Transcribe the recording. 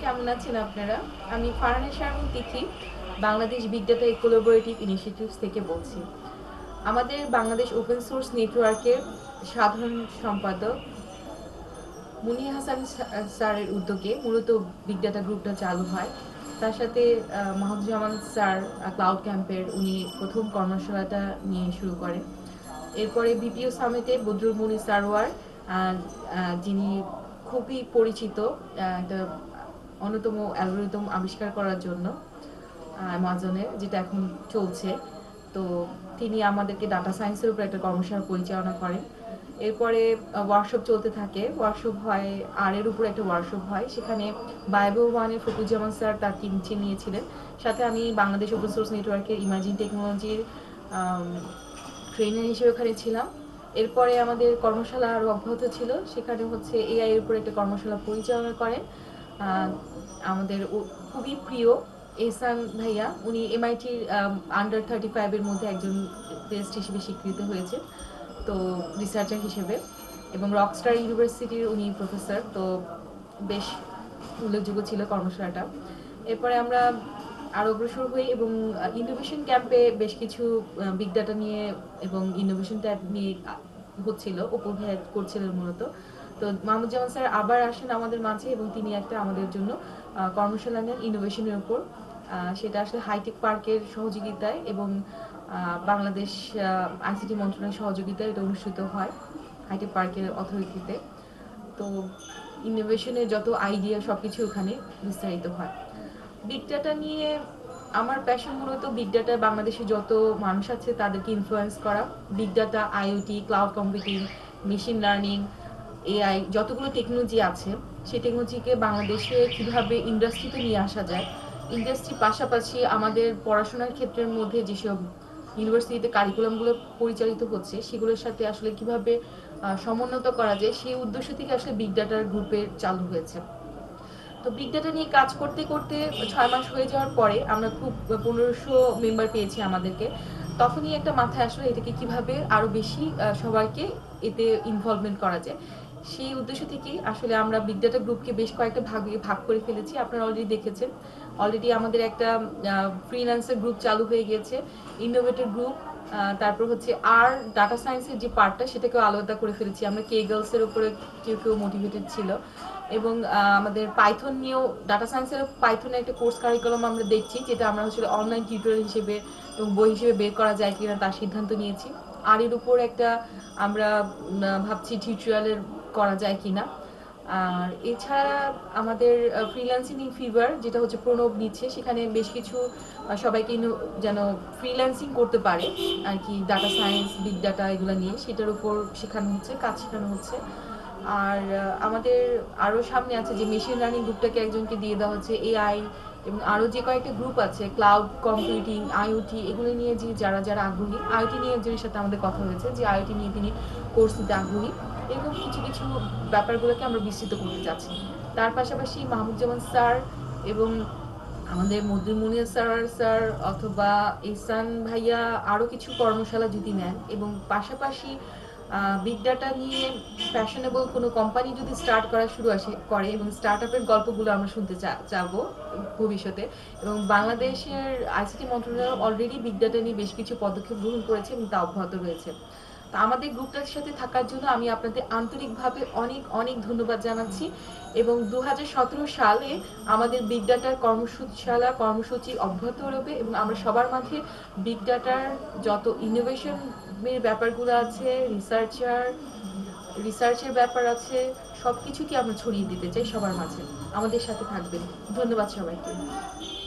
কেমন আছেন আপনারা? আমি Farhana Sharmin Tithi, Bangladesh big data collaborative initiatives থেকে বলছি। আমাদের বাংলাদেশ ওপেন সোর্স নেটওয়ার্কের সাধারণ সম্পাদক মুনির হাসান স্যারের উদ্যোগে মূলত বিগ ডাটা গ্রুপটা চালু হয়। তার সাথে মাহমুদুজ্জামান স্যার ক্লাউড ক্যাম্পের উনি প্রথম কর্মশালাটা নিয়ে শুরু করেন। এরপরে বিপিও সামিটে বদরুল মুনি সারোয়ার, যিনি খুবই পরিচিত একটা অন্যতম অ্যালগোরিদম আবিষ্কার করার জন্য অ্যামাজনের, যেটা এখন চলছে। তো তিনি আমাদেরকে ডাটা সায়েন্সের উপর একটা কর্মশালা পরিচালনা করেন। এরপরে ওয়ার্কশপ চলতে থাকে, ওয়ার্কশপ হয় এর উপর একটা ওয়ার্কশপ হয়, সেখানে বায়বল ওয়ানের ফকুজ্জামান স্যার তার টিম নিয়েছিলেন। সাথে আমি বাংলাদেশ ওপেন সোর্স নেটওয়ার্কের ইমার্জিং টেকনোলজির ট্রেনার হিসেবে ওখানে ছিলাম। এরপরে আমাদের কর্মশালা আরও অব্যাহত ছিল, সেখানে হচ্ছে এআই এর উপর একটা কর্মশালা পরিচালনা করেন আমাদের খুবই প্রিয় এহসান ভাইয়া। উনি এমআইটির আন্ডার 35-এর মধ্যে একজন টেস্ট হিসেবে স্বীকৃত হয়েছে, তো রিসার্চার হিসেবে, এবং রকস্টার ইউনিভার্সিটির উনি প্রফেসর। তো বেশ উল্লেখযোগ্য ছিল কর্মশালাটা। এরপরে আমরা আরও অগ্রসর হই এবং ইনোভেশন ক্যাম্পে বেশ কিছু বিগ ডাটা নিয়ে এবং ইনোভেশন ট্যাব নিয়ে হচ্ছিল, উপভোগ করছিলেন মূলত। তো মাহমুদুজ্জামান স্যার আবার আসেন আমাদের মাঝে এবং তিনি একটা আমাদের জন্য কর্মশালা নেন ইনোভেশনের উপর। সেটা আসলে হাইটেক পার্কের সহযোগিতায় এবং বাংলাদেশ আইসিটি মন্ত্রণালয়ের সহযোগিতায় এটা অনুষ্ঠিত হয় হাইটেক পার্কের অথরিটিতে। তো ইনোভেশনের যত আইডিয়া সব কিছু ওখানে বিস্তারিত হয়। বিগ ডাটা নিয়ে আমার প্যাশন মূলত বিগ ডাটা বাংলাদেশে যত মানুষ আছে তাদেরকে ইনফ্লুয়েন্স করা। Big data, IoT, cloud computing, machine learning, AI, যতগুলো টেকনোলজি আছে সেই টেকনোলজিকে বাংলাদেশে কীভাবে ইন্ডাস্ট্রিতে নিয়ে আসা যায়, ইন্ডাস্ট্রির পাশাপাশি আমাদের পড়াশোনার ক্ষেত্রের মধ্যে যেসব ইউনিভার্সিটিতে কারিকুলামগুলো পরিচালিত হচ্ছে সেগুলোর সাথে আসলে কীভাবে সমুন্নত করা যায়, সেই উদ্দেশ্য থেকে আসলে বিগ ডাটার গ্রুপের চালু হয়েছে। তো বিগ ডাটা নিয়ে কাজ করতে করতে 6 মাস হয়ে যাওয়ার পরে আমরা খুব 1500 মেম্বার পেয়েছি আমাদেরকে। তখনই একটা মাথায় আসলে এটাকে কিভাবে আরও বেশি সবাইকে এতে ইনভলভমেন্ট করা যায়, সেই উদ্দেশ্য থেকেই আসলে আমরা বিগ ডাটা গ্রুপকে বেশ কয়েকটা ভাগে ভাগ করে ফেলেছি। আপনারা অলরেডি দেখেছেন, অলরেডি আমাদের একটা ফ্রিল্যান্সার গ্রুপ চালু হয়ে গিয়েছে, ইনোভেটর গ্রুপ, তারপর হচ্ছে আর ডাটা সায়েন্সের যে পার্টটা সেটাকেও আলাদা করে ফেলেছি আমরা। কে গার্লসের উপরে কেউ কেউ মোটিভেটেড ছিল, এবং আমাদের পাইথন নিয়েও ডাটা সায়েন্সের পাইথনের একটা কোর্স কারিকুলাম আমরা দেখছি, যেটা আমরা আসলে অনলাইন টিউটোরিয়াল হিসেবে এবং বই হিসেবে বের করা যায় কিনা তার সিদ্ধান্ত নিয়েছি। আর এর উপর একটা আমরা ভাবছি টিউটোরিয়ালের করা যায় কিনা। আর এছাড়া আমাদের ফ্রিল্যান্সিং ইন ফিভার, যেটা হচ্ছে প্রণব নিচ্ছে, সেখানে বেশ কিছু সবাইকে যেন ফ্রিল্যান্সিং করতে পারে আর কি, ডাটা সায়েন্স, বিগ ডাটা এগুলো নিয়ে, সেটার উপর শেখানো হচ্ছে, কাজ শেখানো হচ্ছে। আর আমাদের আরও সামনে আছে যে মেশিন লার্নিং গ্রুপটাকে একজনকে দিয়ে দেওয়া হচ্ছে, এআই এবং আরও যে কয়েকটা গ্রুপ আছে, ক্লাউড কম্পিউটিং, আইওটি, এগুলো নিয়ে যে যারা যারা আগ্রহী। আইওটি নিয়ে একজনের সাথে আমাদের কথা হয়েছে যে আইওটি নিয়ে তিনি কোর্স নিতে আগ্রহী। এরকম কিছু কিছু ব্যাপারগুলোকে আমরা বিস্তৃত করতে চাচ্ছি। তার পাশাপাশি মাহমুদুজ্জামান স্যার এবং আমাদের মদরুল স্যার অথবা ইহসান ভাইয়া আরও কিছু কর্মশালা যদি নেন, এবং পাশাপাশি বিগ ডাটা নিয়ে ফ্যাশনেবল কোনো কোম্পানি যদি স্টার্ট করা শুরু করে, এবং স্টার্ট আপের গল্পগুলো আমরা শুনতে চাবো ভবিষ্যতে। এবং বাংলাদেশের আইসিটি মন্ত্রণালয় অলরেডি বিগ ডাটা নিয়ে বেশ কিছু পদক্ষেপ গ্রহণ করেছে এবং তা অব্যাহত রয়েছে। তো আমাদের গ্রুপটার সাথে থাকার জন্য আমি আপনাদের আন্তরিকভাবে অনেক অনেক ধন্যবাদ জানাচ্ছি। এবং 2017 সালে আমাদের বিগ ডাটার কর্মসূচি অব্যাহত রবে, এবং আমরা সবার মাঝে বিগ ডাটার যত ইনোভেশনের ব্যাপারগুলো আছে, রিসার্চের ব্যাপার আছে, সব কিছুকে আমরা ছড়িয়ে দিতে চাই সবার মাঝে। আমাদের সাথে থাকবেন। ধন্যবাদ সবাইকে।